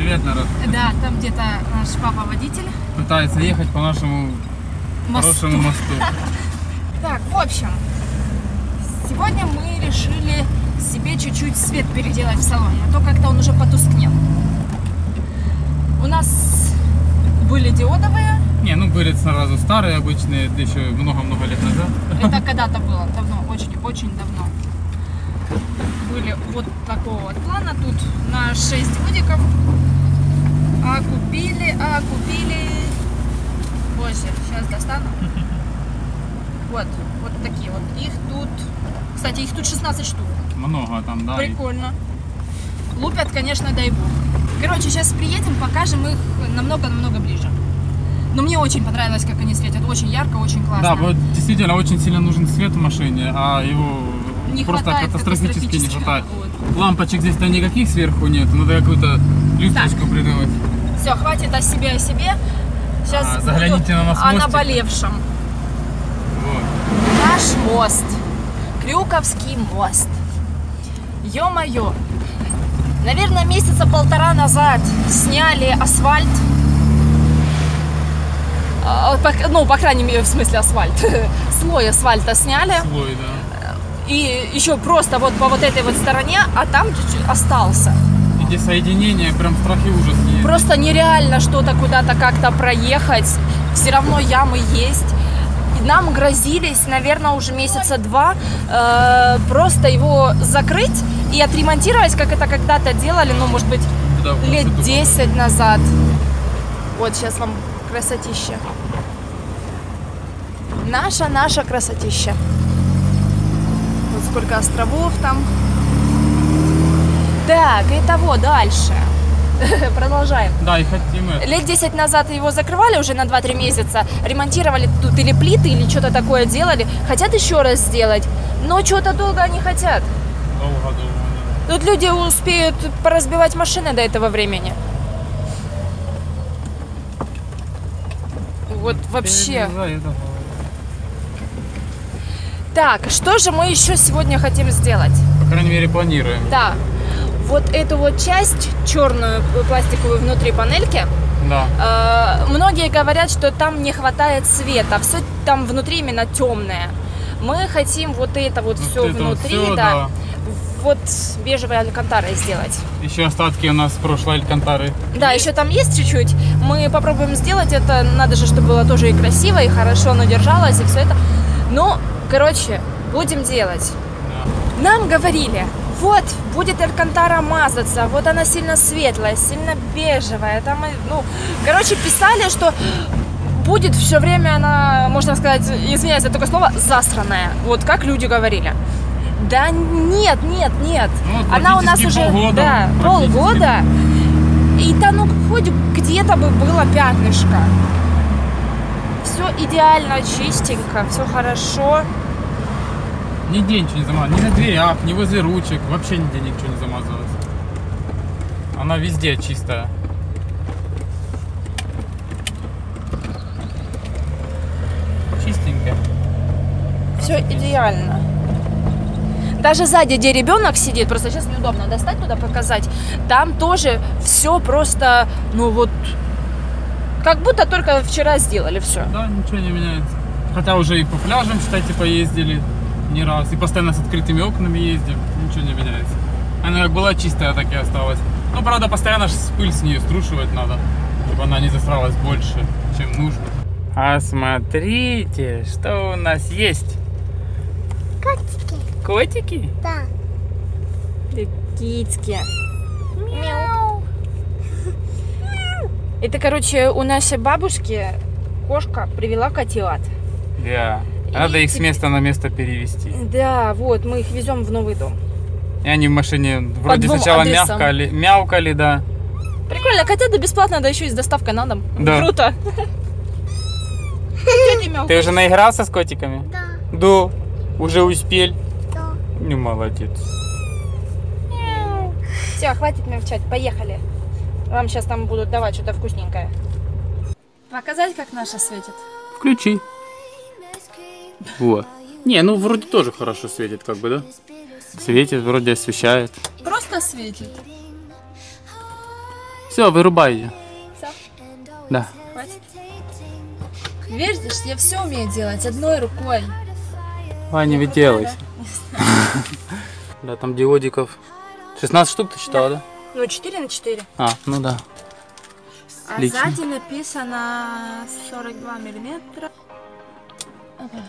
Привет, народ. Да, там где-то наш папа водитель. Пытается ехать по нашему хорошему мосту. Так, в общем, сегодня мы решили себе чуть-чуть свет переделать в салоне, а то как-то он уже потускнел. У нас были диодовые. Не, ну были сразу старые, обычные, еще много-много лет назад. Это когда-то было, давно, очень-очень давно. Были вот такого вот плана, тут на 6 годиков. А купили. Боже, сейчас достану. Вот такие вот. Их тут, кстати, их тут 16 штук. Много там, да. Прикольно. Лупят, конечно, дай бог. Короче, сейчас приедем, покажем их намного-намного ближе. Но мне очень понравилось, как они светят. Очень ярко, очень классно. Да, вот действительно очень сильно нужен свет в машине, а его не просто хватает, катастрофически не хватает. Вот. Лампочек здесь-то никаких сверху нет, надо какую-то люстрочку придумать. Все, хватит о себе. Сейчас загляните на нас о мостик. наболевшем. Вот. Наш мост. Крюковский мост. Ё-моё. Наверное, месяца полтора назад сняли асфальт. Ну, по крайней мере, в смысле асфальт. Слой асфальта сняли. Слой, да. И еще просто вот по вот этой вот стороне, а там чуть-чуть остался. И где соединение, прям страх и ужас есть. Просто нереально что-то куда-то как-то проехать. Все равно ямы есть. И нам грозились, наверное, уже месяца два просто его закрыть и отремонтировать, как это когда-то делали, ну, может быть, да, лет 10 назад. Вот сейчас вам красотища. Наша красотища. Вот сколько островов там. Так, и того дальше. Продолжаем. Да, и хотим это. Лет 10 назад его закрывали уже на 2-3 месяца. Ремонтировали тут или плиты, или что-то такое делали. Хотят еще раз сделать, но что-то долго они хотят. Долго. Тут люди успеют поразбивать машины до этого времени. Вот вообще. Так, что же мы еще сегодня хотим сделать? По крайней мере, планируем. Да. Вот эту вот часть, черную пластиковую внутри панельки, да. Многие говорят, что там не хватает света. Все там внутри именно темное. Мы хотим вот это вот все внутри, все, да. Вот бежевой алькантарой сделать. Еще остатки у нас прошлой алькантары. Да, еще там есть чуть-чуть. Мы попробуем сделать это. Надо же, чтобы было тоже и красиво, и хорошо, но держалось, и все это. Ну, короче, будем делать. Да. Нам говорили, вот, будет алькантара мазаться, вот она сильно светлая, сильно бежевая. Там, ну, короче, писали, что будет все время она, можно сказать, извиняюсь за такое слово, засранная. Вот как люди говорили. Да нет. Ну, Она у нас уже полгода. И там, ну, хоть где-то бы было пятнышко. Все идеально, чистенько, все хорошо. Нигде ничего не замазалось. Ни на дверях, ни возле ручек. Вообще нигде ничего не замазалось. Она везде чистая. Чистенькая. Все идеально. Даже сзади, где ребенок сидит, просто сейчас неудобно достать туда, показать. Там тоже все просто, ну вот, как будто только вчера сделали все. Да, ничего не меняется. Хотя уже и по пляжам, считайте, поездили не раз. И постоянно с открытыми окнами ездим. Ничего не меняется. Она как была чистая, так и осталась. Ну, правда, постоянно пыль с нее струшивать надо, чтобы она не засралась больше, чем нужно. А смотрите, что у нас есть. Котики. Котики? Да. Китики. Мяу. Это, короче, у нашей бабушки кошка привела котят. Да. Надо их с места на место перевести. Да, вот, мы их везем в новый дом. И они в машине вроде сначала мяукали, да. Прикольно, котята бесплатно, да еще и с доставкой на дом. Да. Круто. Ты уже наигрался с котиками? Да. Да. Уже успел? Да. Ну, молодец. Все, хватит мовчать, поехали. Вам сейчас там будут давать что-то вкусненькое. Показать, как наша светит? Включи. Вот. Не, ну вроде тоже хорошо светит, как бы, да? Светит, вроде освещает. Просто светит. Все, вырубай ее. Все, Да. хватит. Видишь, я все умею делать одной рукой. Ваня, выделайся. Да, там диодиков 16 штук ты считала, да? Ну, 4 на 4. А, ну да. А Отлично. сзади написано 42 миллиметра. Опа.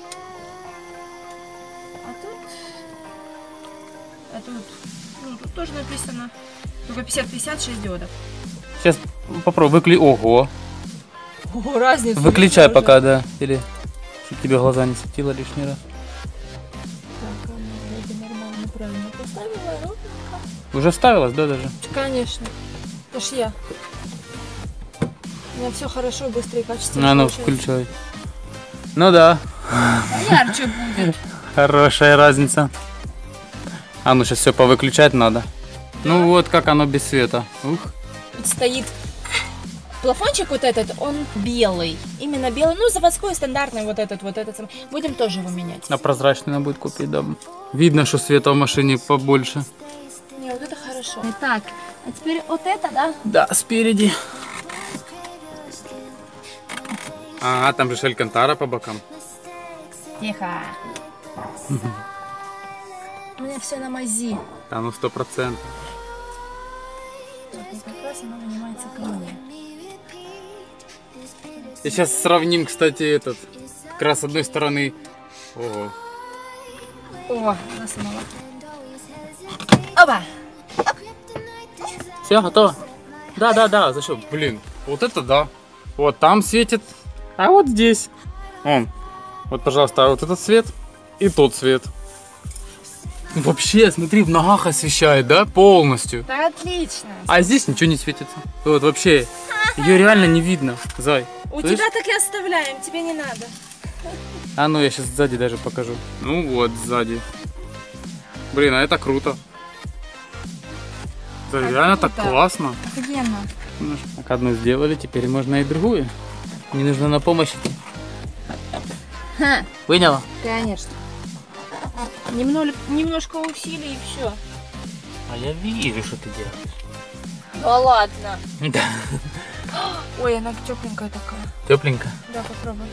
А тут, ну, тут тоже написано. Только 50-50, 6 диодов. Сейчас попробуй, Ого. О, разница. Выключай пока, да. Или чтобы тебе глаза не светило лишний раз. Так, она вроде нормально, правильно поставила, ровненько. Уже вставилась, да, даже? Конечно. Это ж я. У меня все хорошо, быстро и качественно. А ну, получается. включай. Ну да. Ярче будет. Хорошая разница. А ну сейчас все повыключать надо. Ну вот как оно без света. Ух. Тут стоит плафончик вот этот, он белый. Именно белый. Ну, заводской, стандартный вот этот. Будем тоже его менять. А прозрачный надо будет купить, да. Видно, что света в машине побольше. Не, вот это хорошо. Так, а теперь вот это, да? Да, спереди. Ага, там же алькантара по бокам. Тихо. У меня все на мази. Да, ну 100%. И как раз оно вынимается ко мне. И сейчас сравним, кстати, этот. Как раз с одной стороны. Ого. О, она самала. Опа! Все, готово? Да, зачем? Блин, вот это да. Вот там светит, а вот здесь. Вон. Вот, пожалуйста, вот этот свет и тот свет. Вообще, смотри, в ногах освещает, да, полностью. Да, отлично. А здесь ничего не светится. Вот вообще, ее реально не видно, зай. У Слышь? тебя так и оставляем, тебе не надо. А ну, я сейчас сзади даже покажу. Ну вот, сзади. Блин, а это круто. Да, Так реально круто. так классно. Офигенно. Так, одну сделали, теперь можно и другую. Не нужно на помощь идти. Ха, Поняла? конечно. Немножко усилий и все. А я вижу, что ты делаешь. Да ладно. Да. Ой, она тепленькая такая. Тепленько. Да, попробуй.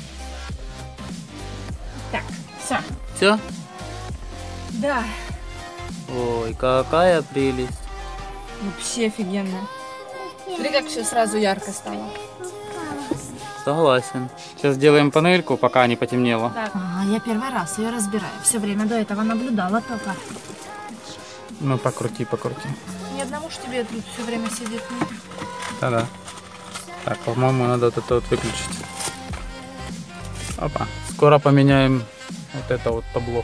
Так, все. Все? Да. Ой, какая прелесть. Вообще офигенно. Смотри, как все сразу ярко стало. Согласен. Сейчас сделаем панельку, пока не потемнело. Так. Я первый раз ее разбираю. Все время до этого наблюдала только. Ну, покрути. Ни одному ж тебе тут все время сидит. Да-да. Так, по-моему, надо вот это вот выключить. Опа. Скоро поменяем вот это вот табло.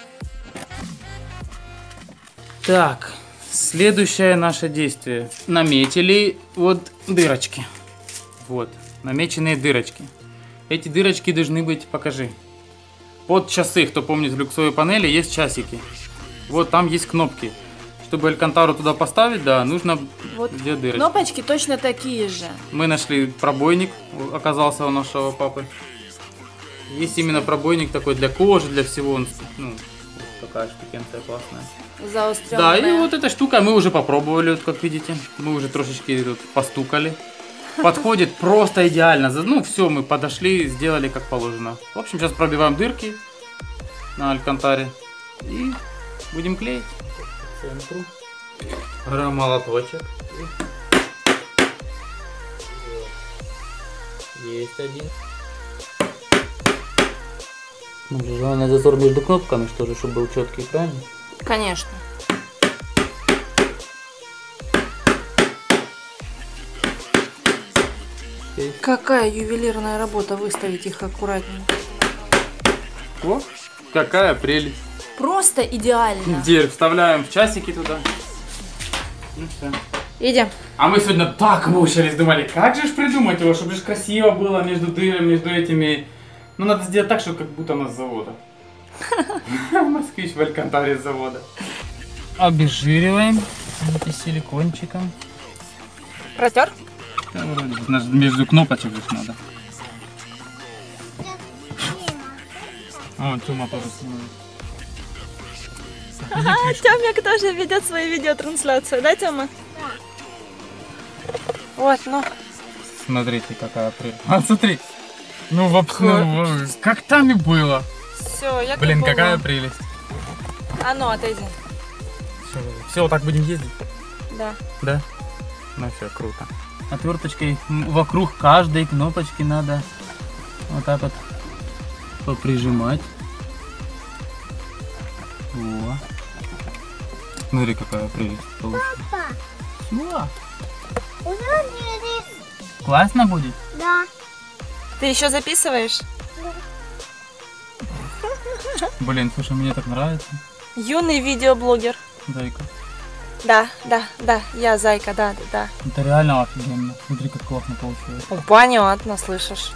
Так, следующее наше действие. Наметили вот дырочки. Вот, намеченные дырочки. Эти дырочки должны быть, покажи. Под часы, кто помнит, в люксовой панели есть часики. Вот там есть кнопки. Чтобы алькантару туда поставить, да, нужно Вот где дырочки. кнопочки точно такие же. Мы нашли пробойник, оказался у нашего папы. Есть именно пробойник такой для кожи, для всего. Ну, вот такая штукенция классная. Заостренная. Да, и вот эта штука мы уже попробовали, вот как видите. Мы уже трошечки тут постукали. Подходит просто идеально. Ну, все, мы подошли, сделали как положено. В общем, сейчас пробиваем дырки на алькантаре и будем клеить. По центру. Берем молоточек. Есть один. Главное зазор между кнопками, что же, чтобы был четкий, правильно? Конечно. Какая ювелирная работа, выставить их аккуратненько. О, какая прелесть. Просто идеально. Теперь вставляем в часики туда. Ну все. Идем. А мы сегодня так мучились, думали, как же ж придумать его, чтобы же красиво было между дырами, между этими. Ну надо сделать так, чтобы как будто у нас с завода. Москвич в алькантаре с завода. Обезжириваем силикончиком. Протер? Между кнопочек же надо. О, Тёма тоже снимает. Тёмик тоже ведет свою видеотрансляцию, да, Тёма? Вот, ну. Смотрите, какая прелесть. А, смотри. Ну, вообще, как там и было. Все, я Блин, готова. какая прелесть. А ну, отойди. Все, вот так будем ездить? Да. Да? Ну все, круто. Отверточкой вокруг каждой кнопочки надо вот так вот поприжимать. Во. Смотри, какая прелесть получилась. Папа, Всё. у нас есть. Классно будет? Да. Ты еще записываешь? Блин, слушай, мне так нравится. Юный видеоблогер. Зайка. Да, я зайка, да. Это реально офигенно. Смотри, как классно получилось. Понятно, слышишь.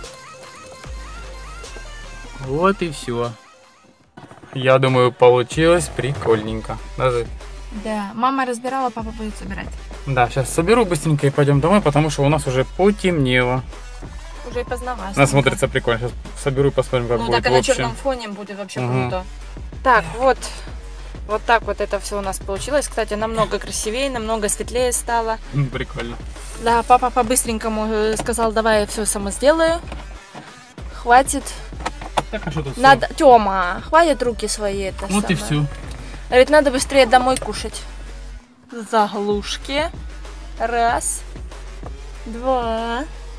Вот и все. Я думаю, получилось прикольненько. Даже. Да, мама разбирала, папа будет собирать. Да, сейчас соберу быстренько и пойдем домой, потому что у нас уже потемнело. Уже и познаваться. Она смотрится прикольно. Сейчас соберу и посмотрим, как Ну будет так и в на общем. черном фоне будет вообще Угу. круто. Так, вот. Вот так вот это все у нас получилось. Кстати, намного красивее, намного светлее стало. Прикольно. Да, папа по-быстренькому сказал, давай я все сама сделаю. Хватит. Так, а что тут Надо, Тёма, хватит руки свои это Вот и самое. все. Говорит, надо быстрее домой кушать. Заглушки. Раз. Два.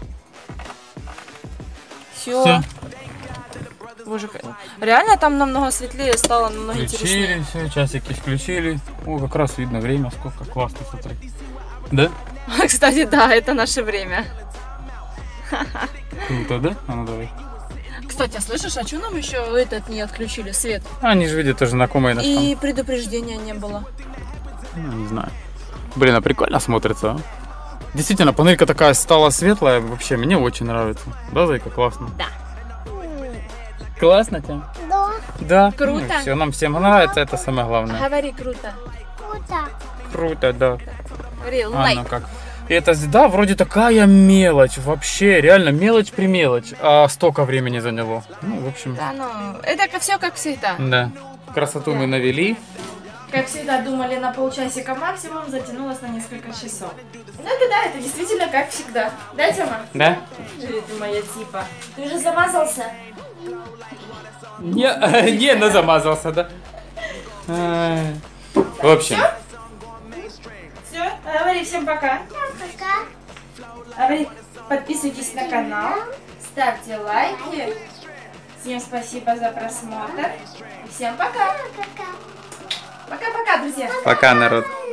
Все. Всё. Боже, реально там намного светлее стало, намного Включили, интереснее. все, часики включили. О, как раз видно время, сколько классно, смотри. Да? Кстати, да, это наше время. Круто, да? А ну давай. Кстати, слышишь, а что нам еще этот не отключили свет? Они же видят, тоже знакомые наш И предупреждения не было. там. Ну, не знаю. Блин, а прикольно смотрится, а? Действительно, панелька такая стала светлая, вообще мне очень нравится. Да, зайка, классно? Да. Классно тебе? Да. Да. Круто. Все, нам всем нравится, это самое главное. Говори круто. Куда? Круто, да. Говори А, лайк. ну как. И это, да, вроде такая мелочь, вообще, реально, мелочь при мелочь, а столько времени заняло. Ну, в общем, Да, ну, это все как всегда. да. Красоту мы навели. Как всегда думали на полчасика максимум, затянулось на несколько часов. Ну это действительно как всегда. Да, Тёма? Да? Ты моя типа. Ты уже замазался? Не, ну замазался, да. В общем, Все, говори всем пока. Пока. Говори, подписывайтесь на канал, ставьте лайки. Всем спасибо за просмотр. И всем пока. Пока. Пока-пока, друзья. пока, народ.